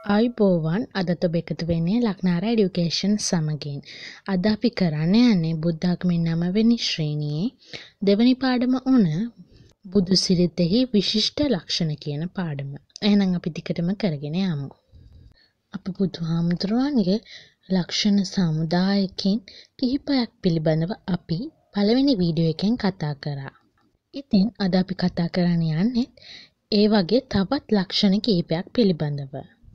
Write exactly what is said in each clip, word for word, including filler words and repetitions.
ආයුබෝවන් අදත් ඔබ එකතු වෙන්නේ ලක්නාර එඩියුකේෂන් සමගින්. අද අපි කරන්න යන්නේ බුද්ධ ආගමේ නවවෙනි ශ්‍රේණියේ දෙවැනි පාඩම වුණ බුදු සිරිතෙහි විශිෂ්ට ලක්ෂණ කියන පාඩම. එහෙනම් අපි ටිකටම කරගෙන යමු. අපි බුදුහාමුදුරුවන්ගේ ලක්ෂණ සමුදායකින් කිහිපයක් පිළිබඳව අපි පළවෙනි වීඩියෝ එකෙන් කතා කරා. ඉතින් අද අපි කතා කරන්න යන්නේ ඒ වගේ තවත් ලක්ෂණ කිහිපයක් පිළිබඳව.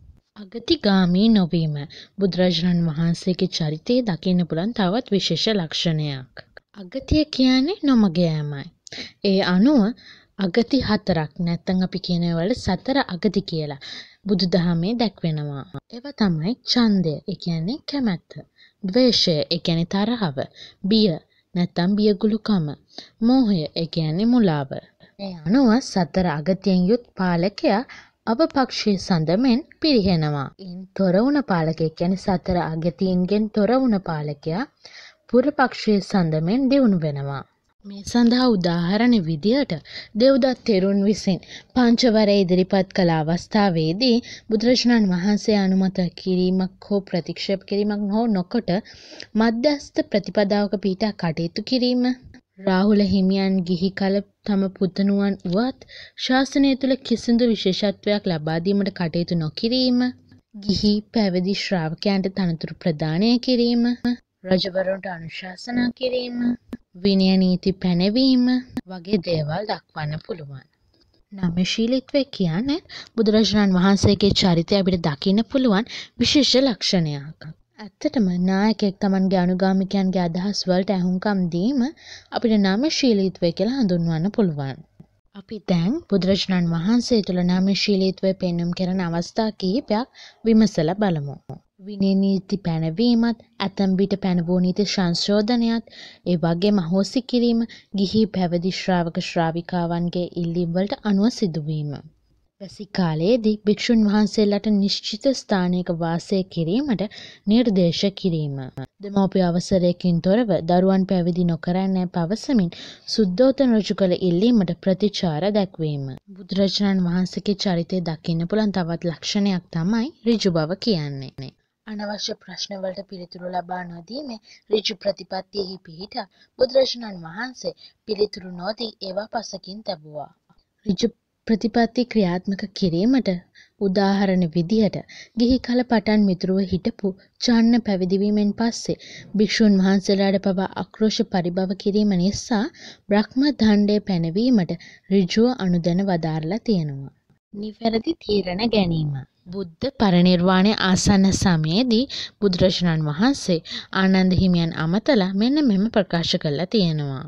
අගතිගාමී නොවීම බුදුරජාණන් වහන්සේගේ චරිතයේ දකින්න පුළුවන් තවත් විශේෂ ලක්ෂණයක්. අගතිය කියන්නේ නොමග යෑමයි. ඒ අනුව අගති හතරක් නැත්නම් අපි කියන වල සතර අගති කියලා බුදුදහමේ දැක්වෙනවා. ඒවා තමයි ඡන්දය, ඒ කියන්නේ කැමැත්ත, ද්වේෂය, ඒ කියන්නේ තරහව, බිය නැත්නම් බියගුළුකම, මෝහය, ඒ කියන්නේ මුලාව. ඒ අනුව සතර අගතියෙන් යුත් පාලකයා අවපක්ෂයේ සඳමෙන් පිරිහෙනවා. ඉන් තොර වුණ පාලකයෙක් කියන්නේ සතර අගතියින්ගෙන් තොර වුණ පාලකයා පුරපක්ෂයේ සඳමෙන් දියුණු වෙනවා. මේ සඳහා උදාහරණ විදියට දෙව්දත් තෙරුන් විසින් පංචවරය ඉදිරිපත් කළ අවස්ථාවේදී බුදුරජාණන් වහන්සේ අනුමත කිරීමක් හෝ ප්‍රතික්ෂේප කිරීමක් හෝ නොකොට මධ්‍යස්ථ ප්‍රතිපදාවක පිහිටා කටයුතු කිරීම, රාහුල හිමියන් ගිහි කල තම පුතණුවන් වුවත් ශාසනය තුළ කිසිදු විශේෂත්වයක් ලබා දීමට කටයුතු නොකිරීම, ගිහි පැවිදි ශ්‍රාවකයන්ට තනතුරු ප්‍රදානය කිරීම, රජවරුන්ට අනුශාසනා කිරීම, විනය නීති පැනවීම වගේ දේවල් දක්වන්න පුළුවන්. නම්‍යශීලීත්වය කියන්නේ බුදුරජාණන් වහන්සේගේ චරිතය අපිට දකින්න පුළුවන් විශේෂ ලක්ෂණයක්. ඇත්තටම නායකයෙක් තමන්ගේ අනුගාමිකයන්ගේ අදහස් වලට ඇහුම්කන් දීම අපිට නම්‍යශීලීත්වය කියලා හඳුන්වන්න පුළුවන්. අපි දැන් බුදුරජාණන් වහන්සේ තුළ නම්‍යශීලීත්වය පෙන්වුම් කරන අවස්ථා කිහිපයක් විමසලා බලමු. විනය නීති පැනවීමත්, ඇතැම් විට පැනවූ නීති සංශෝධනයත්, ඒ වගේම අහෝසි කිරීම, ගිහි පැවිදි ශ්‍රාවක ශ්‍රාවිකාවන්ගේ ඉල්ලීම් වලට අනුව සිදුවීම. වැසි කාලයේදී භික්ෂුන් වහන්සේලාට නිශ්චිත ස්ථානයක වාසය කිරීමට නිර්දේශ කිරීම. දෙමව්පිය අවසරයකින් තොරව දරුවන් පැවිදි නොකරන්නැයි පවසමින් සුද්ධෝදන රජු කළ ඉල්ලීමට ප්‍රතිචාර දැක්වීම. බුදුරජාණන් වහන්සේගේ චරිතය දකින්න පුළුවන් තවත් ලක්ෂණයක් තමයි ඍජු බව කියන්නේ. අනවශ්‍ය ප්‍රශ්න වලට පිළිතුරු ලබා නොදීමේ ඍජු ප්‍රතිපත්තියෙහි පිහිටා බුදුරජාණන් වහන්සේ පිළිතුරු නොදී ඒවා පසකින් තැබුවා. ඍජු ප්‍රතිපත්ති ක්‍රියාත්මක කිරීමට උදාහරණ විදිහට ගිහි කල පටන් මිතුරුව හිටපු චන්න පැවිදිවීමෙන් පස්සේ භික්ෂුන් වහන්සේලාට පවා ආක්‍රෝෂ පරිභව කිරීම නිසා බ්‍රහ්ම දණ්ඩය පැනවීමට ඍජුව අනුදැන වදාරලා තියෙනවා. නිවැරදි තීරණ ගැනීම. බුද්ධ පරිනිර්වාණය ආසන්න සමයේදී බුදුරජාණන් වහන්සේ ආනන්ද හිමියන් අමතලා මෙන්න මෙම ප්‍රකාශ කළා තියෙනවා.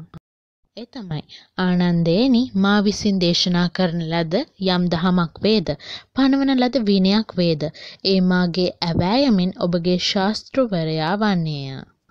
ඒ තමයි ආනන්දේනි, මා විසින් දේශනා කරන ලද යම් දහමක් වේද, පනවන ලද විනයක් වේද, ඒ මාගේ ඇවෑයමෙන් ඔබගේ ශාස්ත්‍රවරයා වන්නේය.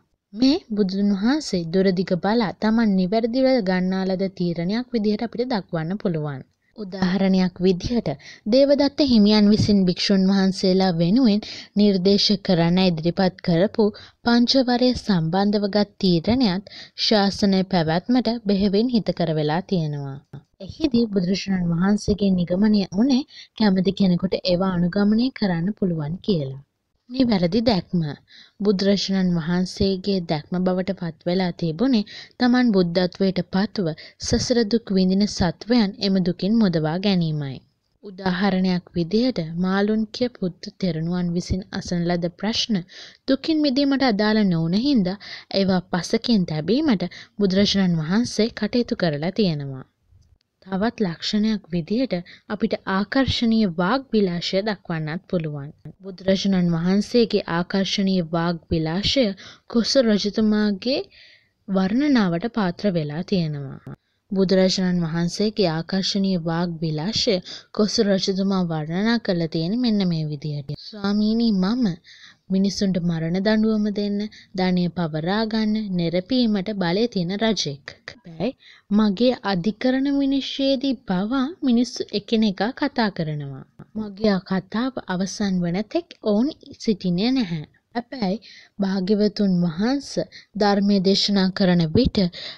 මේ බුදුන් වහන්සේ දුරදිග බලා තමන් නිවැරදිව ගන්නා ලද තීරණයක් විදිහට අපිට දක්වන්න පුළුවන්. උදාහරණයක් විදිහට දේවදත්ත හිමියන් විසින් භික්ෂුන් වහන්සේලා වෙනුවෙන් නිර්දේශ කරන්න ඉදිරිපත් කරපු පංචවරය සම්බන්ධව ගත් තීරණයත් ශාසනය පැවැත්මට බෙහෙවින් හිතකර වෙලා තියෙනවා. එහිදී බුදුරජාණන් වහන්සේගේ නිගමනය උනේ කැමති කෙනෙකුට ඒවා අනුගමනය කරන්න පුළුවන් කියලා. නිවැරදි දැක්ම. බුදුරජාණන් වහන්සේගේ දැක්ම බවට පත් වෙලා තිබුණේ තමන් බුද්ධත්වයට පත්ව සසර දුක් විඳින සත්වයන් එම දුකින් මුදවා ගැනීමයි. උදාහරණයක් විදිහට මාළුන්ගේ පුත් තෙරණුවන් විසින් අසන ලද ප්‍රශ්න දුකින් මිදීමට අදාළ නොවුන හින්දා ඒවා පසකින් තැබීමට බුදුරජාණන් වහන්සේ කටයුතු කරලා තියෙනවා. තවත් ලක්ෂණයක් විදිහට අපිට ආකර්ශනීය වාග් විලාශය දක්වන්නත් පුළුවන්. බුදුරජාණන් වහන්සේගේ ආකර්ශනීය වාග් විලාශය කොසල් රජතුමාගේ වර්ණනාවට පාත්‍ර වෙලා තියෙනවා. බුදුරජාණන් වහන්සේගේ ආකර්ශනීය වාග් විලාශය කොසල් රජතුමා වර්ණනා කරලා තියෙන්නේ මෙන්න මේ විදිහට. ස්වාමීනි, මම මිනිසුන්ට මරණ දඬුවම දෙන්න, ධනය පවරා ගන්න, නෙරපීමට බලය තියෙන රජෙක්. හැබැයි මගේ අධිකරණ විනිශ්චයේදී පවා මිනිස්සු එකිනෙකා කතා කරනවා. මගේ කතාව අවසන් වන තෙක් ඔවුන් සිටින්නේ නැහැ. හැබැයි භාග්‍යවතුන් වහන්සේ ධර්මයේ දේශනා කරන විට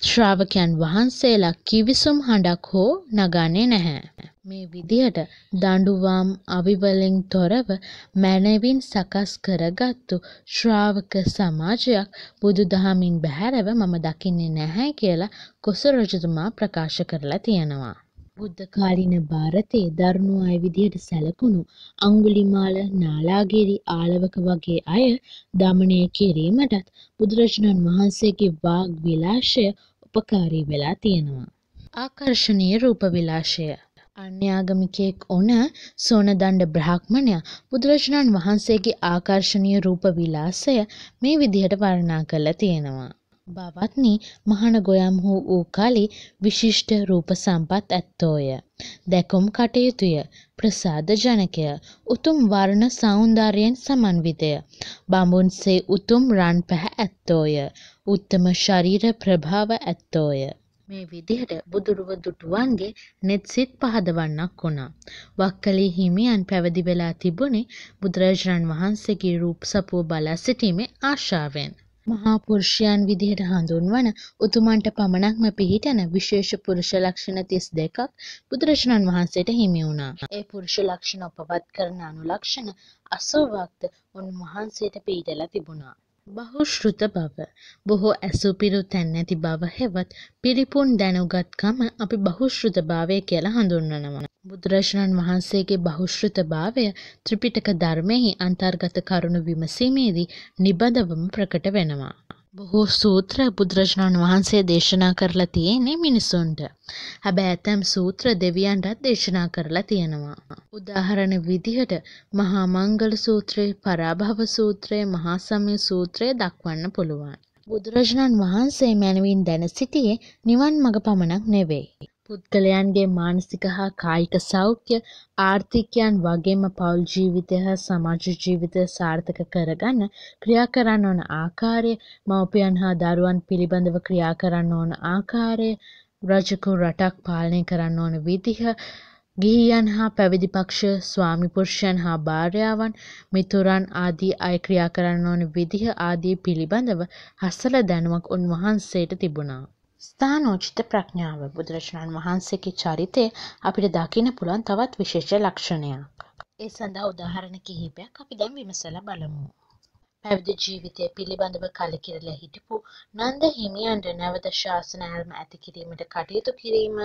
ශ්‍රාවකයන් වහන්සේලා කිවිසුම් හඬක් හෝ නගන්නේ නැහැ. මේ විදිහට දඬුවම් අවිවලින් තොරව මැනවින් සකස් කරගත්තු ශ්‍රාවක සමාජයක් බුදුදහමින් බැහැරව මම දකින්නේ නැහැ කියලා කොසල් රජතුමා ප්‍රකාශ කරලා තියෙනවා. බුද්ධ කාලීන ಭಾರತයේ දරුණු අය විදිහට සැලකුණු අඟුලිමාල, නාලාගිරි, ආලවක වගේ අය දමනය කිරීමටත් බුදුරජාණන් වහන්සේගේ වාග් විලාශය උපකාරී වෙලා තියෙනවා. ආකර්ශනීය රූප විලාශය. අන්‍යාගමිකයෙක් වුණ සෝනදණ්ඩ බ්‍රාහ්මණයා බුදුරජාණන් වහන්සේගේ ආකර්ශනීය රූප විලාසය මේ විදිහට වර්ණනා කරලා තියෙනවා. බවත්නි මහණ ගොයම් වූ වූ කලි විශිෂ්ට රූප සම්පත් ඇත්තෝය. දැකුම් කටයුතුය, ප්‍රසාද ජනකය, උතුම් වර්ණ සෞන්දර්යයෙන් සමන්විතය, බඹුන්සේ උතුම් රන් පැහැ ඇත්තෝය, උත්තම ශරීර ප්‍රභාව ඇත්තෝය. මේ විදිහට බුදුරුව දුටුවන්ගේ නෙත් සිත් පහදවන්නක් වුණා. වක්කලි හිමියන් පැවිදි වෙලා තිබුණේ බුදුරජාණන් වහන්සේගේ රූප සපුව බලා සිටීමේ ආශාවෙන්. මහා පුරුෂයන් විදිහට හඳුන්වන උතුමන්ට පමණක්ම පිහිටන විශේෂ පුරුෂ ලක්ෂණ තිස් දෙකක් බුදුරජාණන් වහන්සේට හිමි වුණා. ඒ පුරුෂ ලක්ෂණ උපවත් කරන අනුලක්ෂණ අසූවක්ද උන්වහන්සේට පිහිටලා තිබුණා. බහුශ්‍රෘත බව, බොහෝ ඇසුපිරු තැන් නැති බව හෙවත් පිරිපුන් දැනුගත්කම අපි බහුශ්‍රෘත භාවය කියලා හඳුන්වනවා. බුදුරජාණන් වහන්සේගේ බහුශ්‍රෘත භාවය ත්‍රිපිටක ධර්මයෙහි අන්තර්ගත කරුණු විමසීමේදී නිබඳවම ප්‍රකට වෙනවා. බොහෝ සූත්‍ර බුදුරජාණන් වහන්සේ දේශනා කරලා තියෙන්නේ මිනිසුන්ට. හැබැයි ඇතැම් සූත්‍ර දෙවියන්ටත් දේශනා කරලා තියෙනවා. උදාහරණ විදිහට මහා මංගල සූත්‍රය, පරාභව සූත්‍රය, මහා සමය සූත්‍රය දක්වන්න පුළුවන්. බුදුරජාණන් වහන්සේ මැනවින් දැන සිටියේ නිවන් මඟ පමණක් නෙවෙයි. පුද්ගලයන්ගේ මානසික හා කායික සෞඛ්‍ය, ආර්ථිකයන් වගේම පෞල් ජීවිතය හා සමාජ ජීවිතය සාර්ථක කරගන්න ක්‍රියා කරන්න ඕන ආකාරය, මව්පියන් හා දරුවන් පිළිබඳව ක්‍රියා කරන්න ඕන ආකාරය, රජකු රටක් පාලනය කරන්න ඕන විදිහ, ගිහියන් හා පැවිදි පක්ෂ, ස්වාමි පුරුෂයන් හා භාර්යාවන්, මිතුරන් ආදී අය ක්‍රියා කරන්න ඕන විදිහ ආදී පිළිබඳව හසල දැනුමක් උන්වහන්සේට තිබුණා. ස්ථානෝචිත ප්‍රඥාව බුදුරජාණන් වහන්සේගේ චරිතය අපිට දකින්න පුළුවන් තවත් විශේෂ ලක්ෂණයක්. ඒ සඳහා උදාහරණ කිහිපයක් අපි දැන් විමසලා බලමු. පැවිදි ජීවිතය පිළිබඳව කලකිරලා හිටපු නන්ද හිමියන්ට නැවත ශාසන ඇල්ම ඇති කිරීමට කටයුතු කිරීම,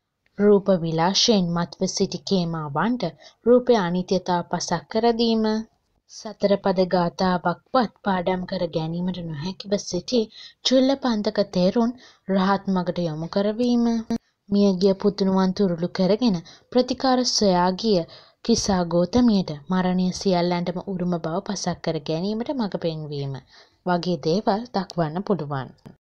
රූප විලාශයෙන් මත්ව සිටි කේමාවන්ට රූපේ අනිත්‍යතාව පසක් කර දීම, සතර පද ගාථාවක්වත් පාඩම් කර ගැනීමට නොහැකිව සිටි චුල්ලපන්තක තෙරුන් රහත් මගට යොමු කරවීම, මියගිය පුතුණුවන් තුරුළු කරගෙන ප්‍රතිකාර සොයා ගිය කිසා ගෝතමියට මරණය සියල්ලන්ටම උරුම බව පසක් කර ගැනීමට මඟ පෙන්වීම වගේ දේවල් දක්වන්න පුළුවන්.